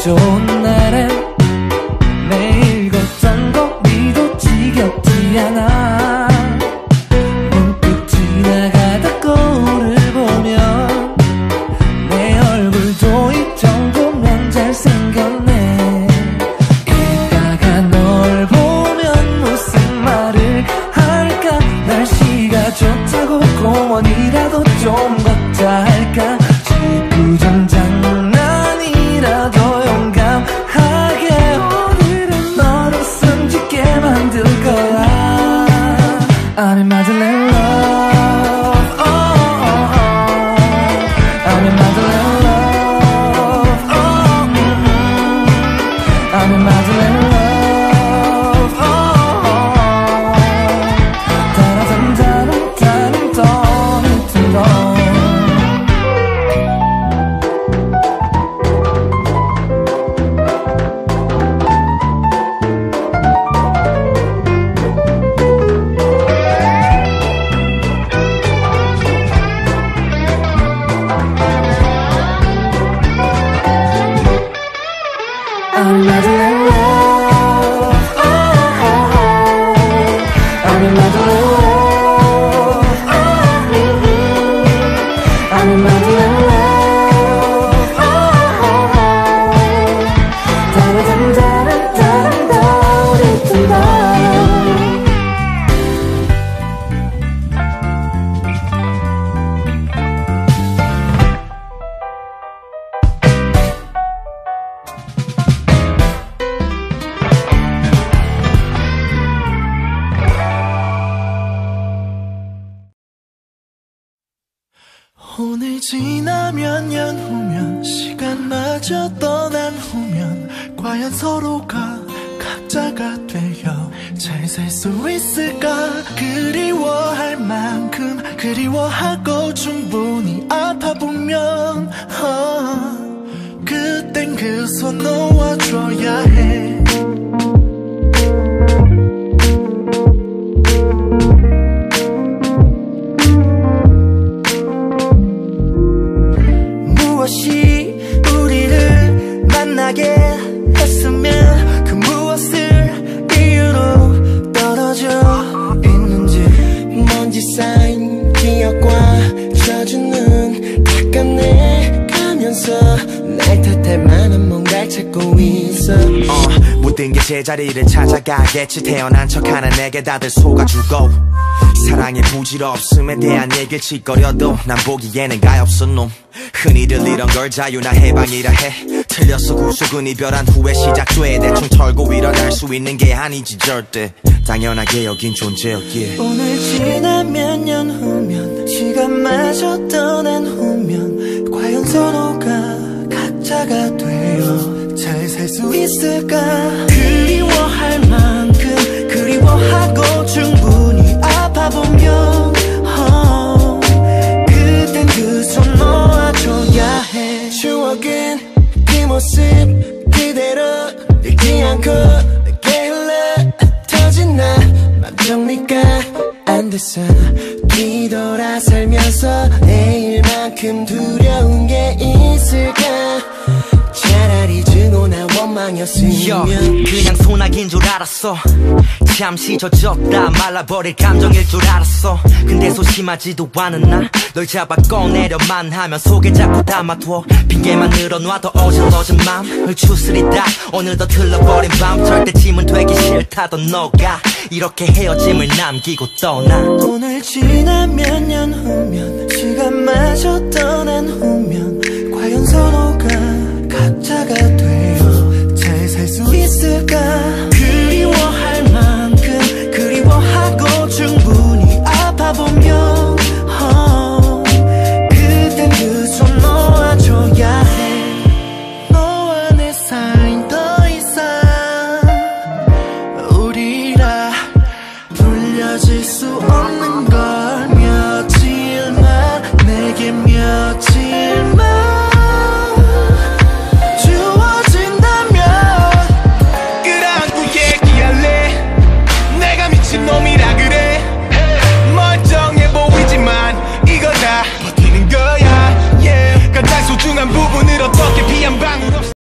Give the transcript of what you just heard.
좋은 날엔 매일 걷던 거리도 지겹지 않아. 문득 지나가다 거울을 보면 내 얼굴도 이 정도면 잘생겼네. 이따가 널 보면 무슨 말을 할까. 날씨가 좋다고 공원이라도 좀 걷자 할까. 지구전 장난이라도 용감하게 오늘은 너를 숨지게 만들 거야. I'm in Madeleine love, oh, oh, oh. I'm in Madeleine love, oh, I'm in Madeleine love, oh, 따라단다는 다른 덩 I'm in Madeleine love, oh, oh, oh. I'm in Madeleine love, oh, I'm in Madeleine love, oh, 오늘 지나면 년 후면 시간마저 떠난 후면 과연 서로가 각자가 되어 잘 살 수 있을까. 그리워할 만큼 그리워하고 충분히 아파보면 그땐 그 손 놓아줘야 해. 무엇이 우리를 만나게 했으면 그 무엇을 이유로 떨어져 있는지 먼지 쌓인 기억과 젖은 눈 닦아내가면서 날 탓할 만한 뭔가를 찾고 있어. 모든 게 제자리를 찾아가겠지. 태어난 척하는 내게 다들 속아주고 사랑의 부질없음에 대한 얘기를 짓거려도 난 보기에는 가엾은 놈. 흔히들 이런 걸 자유나 해방이라 해. 틀렸어 구속은 이별한 후에 시작조에 대충 털고 일어날 수 있는 게 아니지 절대. 당연하게 여긴 존재였기에 오늘 지나면 년 후면 시간마저 떠난 후면 과연 서로가 각자가 되어 잘 살 수 있을까. 그리워할 만큼 그리워하고 충분히 아파보면 그땐 그 손 놓아줘야 해. 추억은 그 모습 그대로 늙지 않고 내게 흘러 터진 나 맘 정리가 안 됐어. 뒤돌아 살면서 내일만큼 두려운 게 있을까. 차라리 증오나 원망이었으면 그냥 소나기인 줄 알았어. 잠시 젖었다 말라버릴 감정일 줄 알았어. 근데 소심하지도 않은 나 널 잡아 꺼내려만 하면 속에 자꾸 담아둬. 핑계만 늘어놔도 어질러진 맘을 추스리다 오늘도 틀려버린 밤. 절대 짐은 되기 싫다던 너가 이렇게 헤어짐을 남기고 떠나. 오늘 지나면 년 후면 시간마저 떠난 후면 과연 서로가 각자가 되어 잘 살 수 있을까.